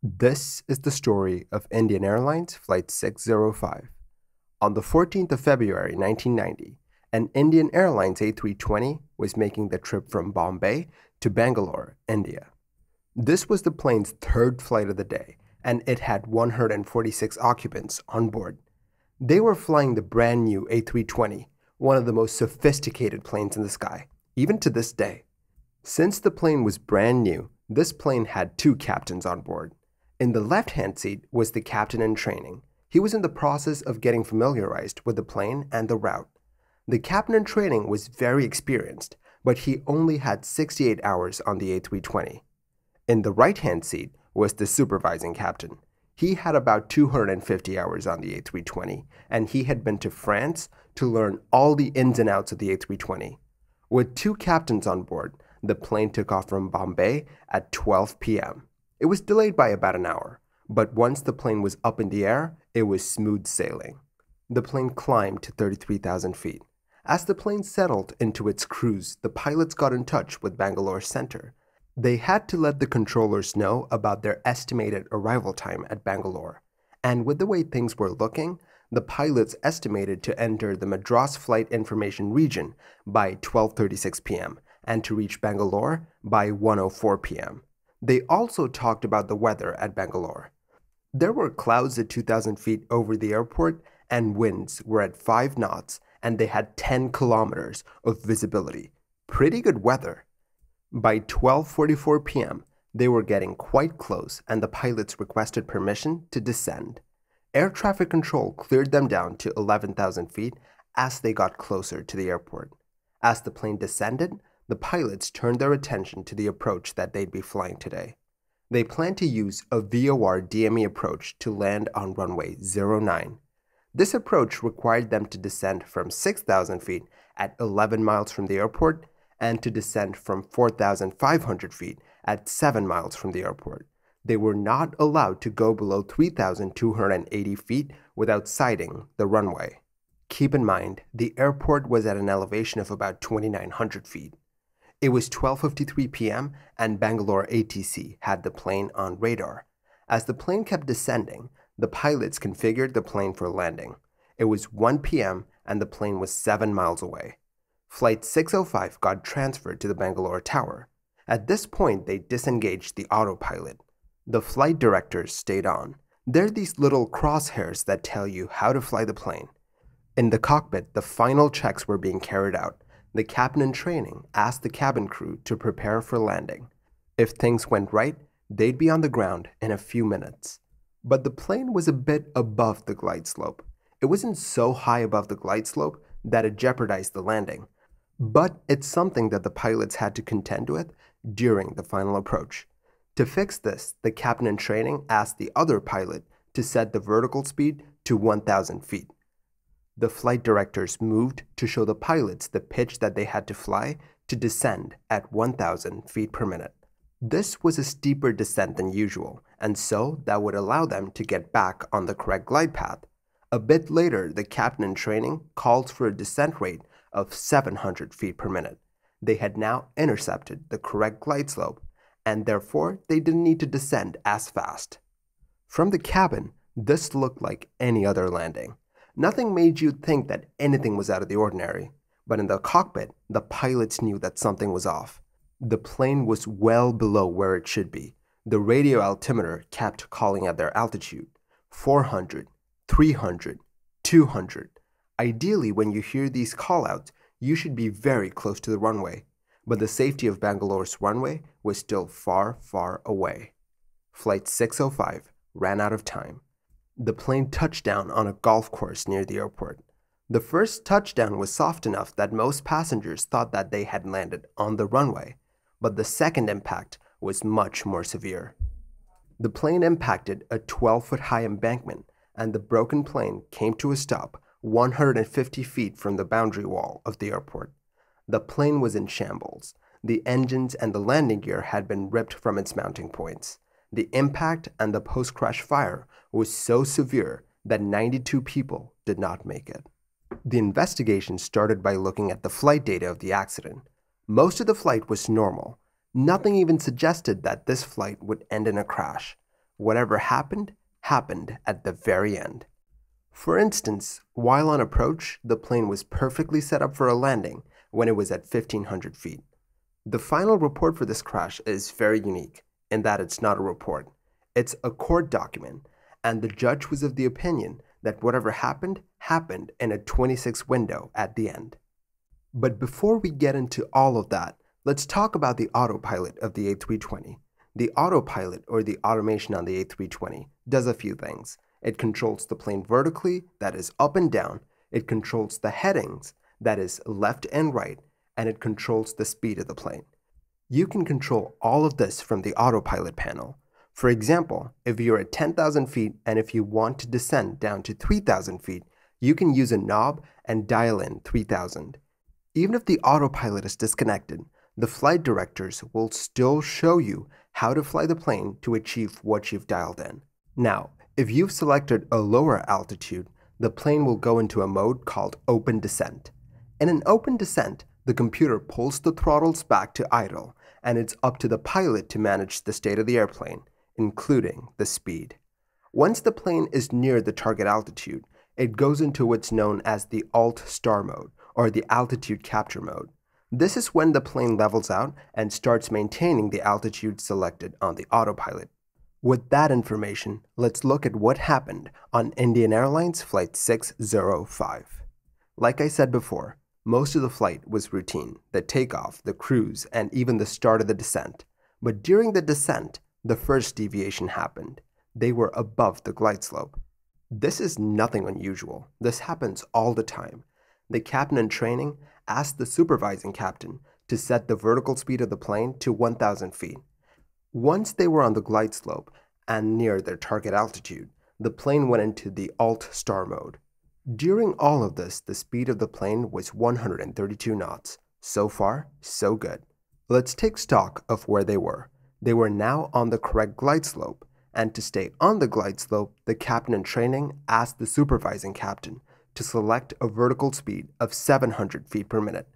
This is the story of Indian Airlines Flight 605. On the 14th of February 1990, an Indian Airlines A320 was making the trip from Bombay to Bangalore, India. This was the plane's third flight of the day, and it had 146 occupants on board. They were flying the brand new A320, one of the most sophisticated planes in the sky, even to this day. Since the plane was brand new, this plane had two captains on board. In the left-hand seat was the captain in training. He was in the process of getting familiarized with the plane and the route. The captain in training was very experienced, but he only had 68 hours on the A320. In the right-hand seat was the supervising captain. He had about 250 hours on the A320, and he had been to France to learn all the ins and outs of the A320. With two captains on board, the plane took off from Bombay at 12 p.m. It was delayed by about an hour, but once the plane was up in the air, it was smooth sailing. The plane climbed to 33,000 feet. As the plane settled into its cruise, the pilots got in touch with Bangalore Center. They had to let the controllers know about their estimated arrival time at Bangalore. And with the way things were looking, the pilots estimated to enter the Madras Flight Information Region by 12:36 p.m. and to reach Bangalore by 1:04 p.m. They also talked about the weather at Bangalore. There were clouds at 2,000 feet over the airport, and winds were at 5 knots, and they had 10 kilometers of visibility. Pretty good weather. By 12:44 p.m., they were getting quite close, and the pilots requested permission to descend. Air traffic control cleared them down to 11,000 feet as they got closer to the airport. As the plane descended, the pilots turned their attention to the approach that they'd be flying today. They planned to use a VOR DME approach to land on runway 09. This approach required them to descend from 6,000 feet at 11 miles from the airport and to descend from 4,500 feet at 7 miles from the airport. They were not allowed to go below 3,280 feet without sighting the runway. Keep in mind, the airport was at an elevation of about 2,900 feet. It was 12:53 p.m. and Bangalore ATC had the plane on radar. As the plane kept descending, the pilots configured the plane for landing. It was 1 p.m. and the plane was 7 miles away. Flight 605 got transferred to the Bangalore tower. At this point, they disengaged the autopilot. The flight directors stayed on. They're these little crosshairs that tell you how to fly the plane. In the cockpit, the final checks were being carried out. The captain in training asked the cabin crew to prepare for landing. If things went right, they'd be on the ground in a few minutes. But the plane was a bit above the glide slope. It wasn't so high above the glide slope that it jeopardized the landing. But it's something that the pilots had to contend with during the final approach. To fix this, the captain in training asked the other pilot to set the vertical speed to 1,000 feet. The flight directors moved to show the pilots the pitch that they had to fly to descend at 1,000 feet per minute. This was a steeper descent than usual, and so that would allow them to get back on the correct glide path. A bit later, the captain in training called for a descent rate of 700 feet per minute. They had now intercepted the correct glide slope, and therefore they didn't need to descend as fast. From the cabin, this looked like any other landing. Nothing made you think that anything was out of the ordinary, but in the cockpit, the pilots knew that something was off. The plane was well below where it should be. The radio altimeter kept calling out their altitude: 400, 300, 200. Ideally, when you hear these callouts, you should be very close to the runway, but the safety of Bangalore's runway was still far, far away. Flight 605 ran out of time. The plane touched down on a golf course near the airport. The first touchdown was soft enough that most passengers thought that they had landed on the runway, but the second impact was much more severe. The plane impacted a 12-foot-high embankment, and the broken plane came to a stop 150 feet from the boundary wall of the airport. The plane was in shambles. The engines and the landing gear had been ripped from its mounting points. The impact and the post-crash fire was so severe that 92 people did not make it. The investigation started by looking at the flight data of the accident. Most of the flight was normal. Nothing even suggested that this flight would end in a crash. Whatever happened, happened at the very end. For instance, while on approach, the plane was perfectly set up for a landing when it was at 1,500 feet. The final report for this crash is very unique in that it's not a report. It's a court document, and the judge was of the opinion that whatever happened, happened in a 26 window at the end. But before we get into all of that, let's talk about the autopilot of the A320. The autopilot, or the automation on the A320, does a few things. It controls the plane vertically, that is up and down. It controls the headings, that is left and right, and it controls the speed of the plane. You can control all of this from the autopilot panel. For example, if you're at 10,000 feet and if you want to descend down to 3,000 feet, you can use a knob and dial in 3,000. Even if the autopilot is disconnected, the flight directors will still show you how to fly the plane to achieve what you've dialed in. Now, if you've selected a lower altitude, the plane will go into a mode called open descent. In an open descent, the computer pulls the throttles back to idle, and it's up to the pilot to manage the state of the airplane, including the speed. Once the plane is near the target altitude, it goes into what's known as the Alt-Star mode, or the altitude capture mode. This is when the plane levels out and starts maintaining the altitude selected on the autopilot. With that information, let's look at what happened on Indian Airlines Flight 605. Like I said before, most of the flight was routine, the takeoff, the cruise, and even the start of the descent. But during the descent, the first deviation happened. They were above the glide slope. This is nothing unusual. This happens all the time. The captain in training asked the supervising captain to set the vertical speed of the plane to 1,000 feet. Once they were on the glide slope and near their target altitude, the plane went into the Alt-Star mode. During all of this, the speed of the plane was 132 knots. So far, so good. Let's take stock of where they were. They were now on the correct glide slope, and to stay on the glide slope, the captain in training asked the supervising captain to select a vertical speed of 700 feet per minute.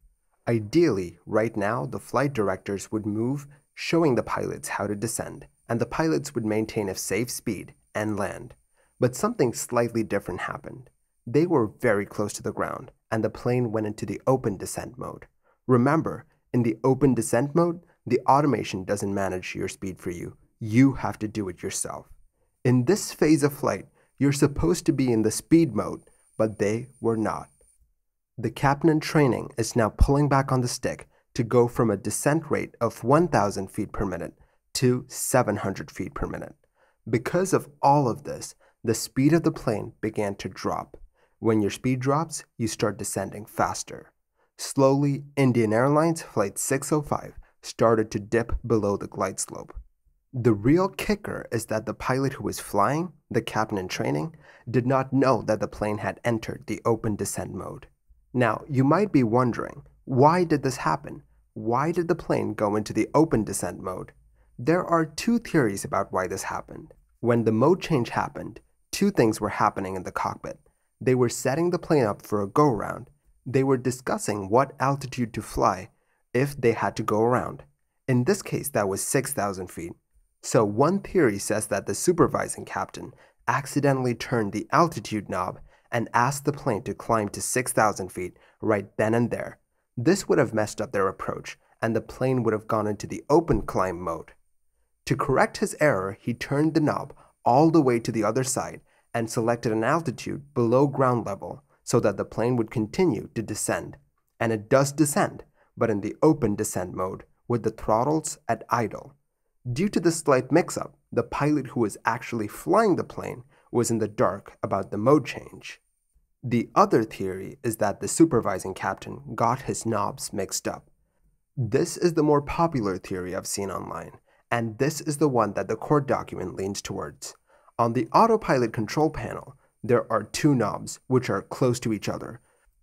Ideally, right now, the flight directors would move, showing the pilots how to descend, and the pilots would maintain a safe speed and land. But something slightly different happened. They were very close to the ground, and the plane went into the open descent mode. Remember, in the open descent mode, the automation doesn't manage your speed for you. You have to do it yourself. In this phase of flight, you're supposed to be in the speed mode, but they were not. The captain in training is now pulling back on the stick to go from a descent rate of 1,000 feet per minute to 700 feet per minute. Because of all of this, the speed of the plane began to drop. When your speed drops, you start descending faster. Slowly, Indian Airlines Flight 605 started to dip below the glide slope. The real kicker is that the pilot who was flying, the captain in training, did not know that the plane had entered the open descent mode. Now, you might be wondering, why did this happen? Why did the plane go into the open descent mode? There are two theories about why this happened. When the mode change happened, two things were happening in the cockpit. They were setting the plane up for a go-around. They were discussing what altitude to fly if they had to go around. In this case, that was 6,000 feet. So one theory says that the supervising captain accidentally turned the altitude knob and asked the plane to climb to 6,000 feet right then and there. This would have messed up their approach, and the plane would have gone into the open climb mode. To correct his error, he turned the knob all the way to the other side and selected an altitude below ground level so that the plane would continue to descend. And it does descend, but in the open descent mode with the throttles at idle. Due to this slight mix-up, the pilot who was actually flying the plane was in the dark about the mode change. The other theory is that the supervising captain got his knobs mixed up. This is the more popular theory I've seen online, and this is the one that the court document leans towards. On the autopilot control panel, there are two knobs which are close to each other.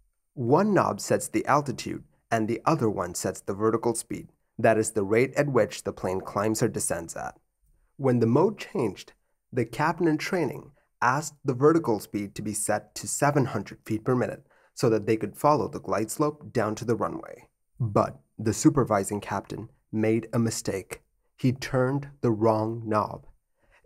One knob sets the altitude, and the other one sets the vertical speed. That is the rate at which the plane climbs or descends at. When the mode changed, the captain in training asked the vertical speed to be set to 700 feet per minute so that they could follow the glide slope down to the runway. But the supervising captain made a mistake. He turned the wrong knob.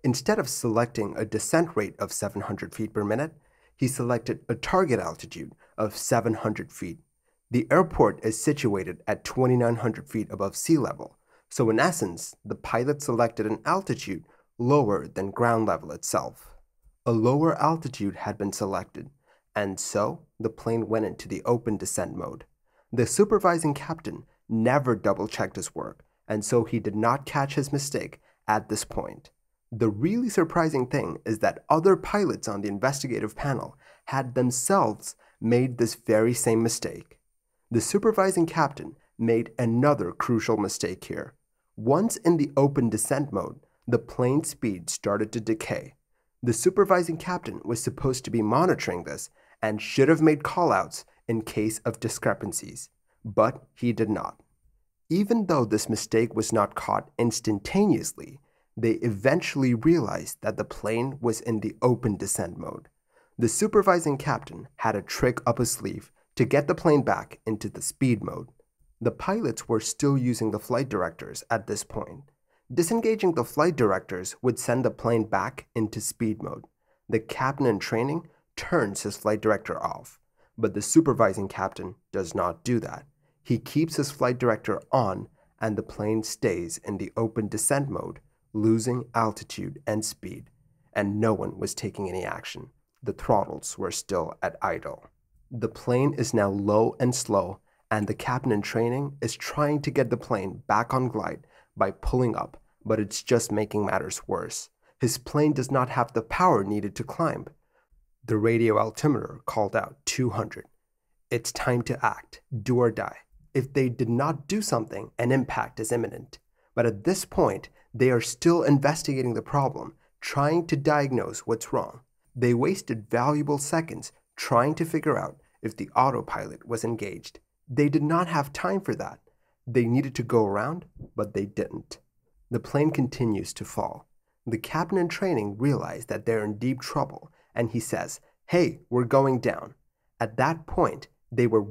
Instead of selecting a descent rate of 700 feet per minute, he selected a target altitude of 700 feet. The airport is situated at 2,900 feet above sea level, so in essence, the pilot selected an altitude lower than ground level itself. A lower altitude had been selected, and so the plane went into the open descent mode. The supervising captain never double-checked his work, and so he did not catch his mistake at this point. The really surprising thing is that other pilots on the investigative panel had themselves made this very same mistake. The supervising captain made another crucial mistake here. Once in the open descent mode, the plane's speed started to decay. The supervising captain was supposed to be monitoring this and should have made callouts in case of discrepancies, but he did not. Even though this mistake was not caught instantaneously, they eventually realized that the plane was in the open descent mode. The supervising captain had a trick up his sleeve to get the plane back into the speed mode. The pilots were still using the flight directors at this point. Disengaging the flight directors would send the plane back into speed mode. The captain in training turns his flight director off, but the supervising captain does not do that. He keeps his flight director on, and the plane stays in the open descent mode, losing altitude and speed, and no one was taking any action. The throttles were still at idle. The plane is now low and slow, and the captain in training is trying to get the plane back on glide by pulling up, but it's just making matters worse. His plane does not have the power needed to climb. The radio altimeter called out 200. It's time to act, do or die. If they did not do something, an impact is imminent. But at this point, they are still investigating the problem, trying to diagnose what's wrong. They wasted valuable seconds trying to figure out if the autopilot was engaged. They did not have time for that. They needed to go around, but they didn't. The plane continues to fall. The captain in training realized that they're in deep trouble, and he says, "Hey, we're going down." At that point, they were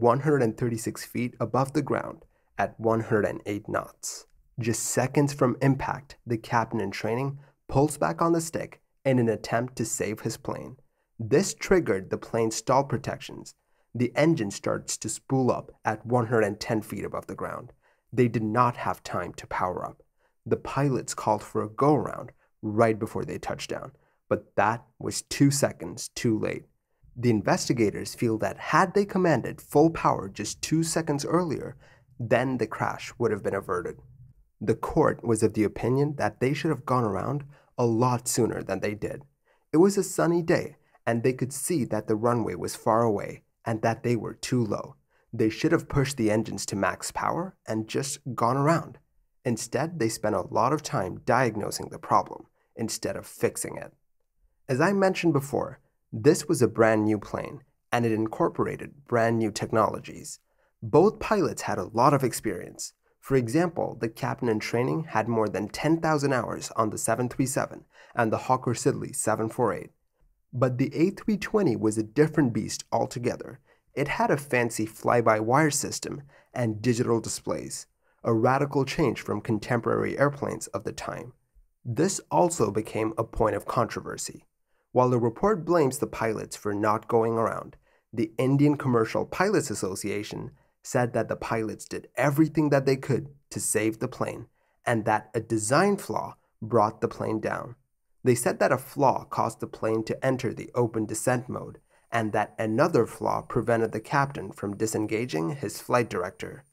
136 feet above the ground at 108 knots. Just seconds from impact, the captain in training pulls back on the stick in an attempt to save his plane. This triggered the plane's stall protections. The engine starts to spool up at 110 feet above the ground. They did not have time to power up. The pilots called for a go-around right before they touched down, but that was 2 seconds too late. The investigators feel that had they commanded full power just 2 seconds earlier, then the crash would have been averted. The court was of the opinion that they should have gone around a lot sooner than they did. It was a sunny day, and they could see that the runway was far away and that they were too low. They should have pushed the engines to max power and just gone around. Instead, they spent a lot of time diagnosing the problem instead of fixing it. As I mentioned before, this was a brand new plane, and it incorporated brand new technologies. Both pilots had a lot of experience. For example, the captain in training had more than 10,000 hours on the 737 and the Hawker Siddeley 748. But the A320 was a different beast altogether. It had a fancy fly-by-wire system and digital displays, a radical change from contemporary airplanes of the time. This also became a point of controversy. While the report blames the pilots for not going around, the Indian Commercial Pilots Association said that the pilots did everything that they could to save the plane, and that a design flaw brought the plane down. They said that a flaw caused the plane to enter the open descent mode, and that another flaw prevented the captain from disengaging his flight director.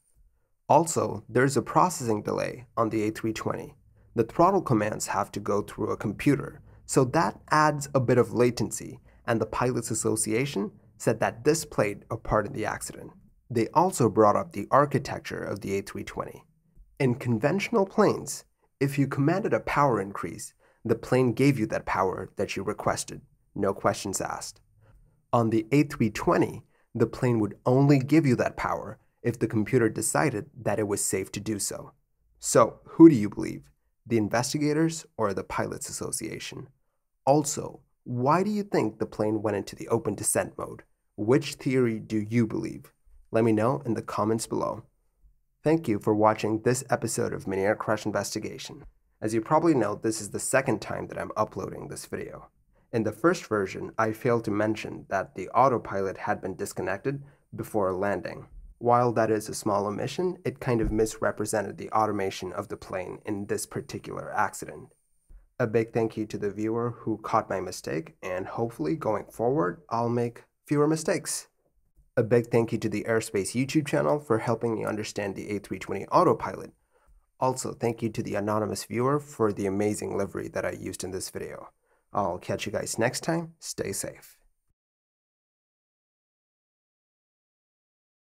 Also, there's a processing delay on the A320. The throttle commands have to go through a computer, so that adds a bit of latency, and the Pilots Association said that this played a part in the accident. They also brought up the architecture of the A320. In conventional planes, if you commanded a power increase, the plane gave you that power that you requested, no questions asked. On the A320, the plane would only give you that power if the computer decided that it was safe to do so. So, who do you believe, the investigators or the Pilots Association? Also, why do you think the plane went into the open descent mode? Which theory do you believe? Let me know in the comments below. Thank you for watching this episode of Mini Air Crash Investigation. As you probably know, this is the second time that I'm uploading this video. In the first version, I failed to mention that the autopilot had been disconnected before landing. While that is a small omission, it kind of misrepresented the automation of the plane in this particular accident. A big thank you to the viewer who caught my mistake, and hopefully going forward, I'll make fewer mistakes. A big thank you to the Airspace YouTube channel for helping me understand the A320 autopilot. Also, thank you to the anonymous viewer for the amazing livery that I used in this video. I'll catch you guys next time. Stay safe.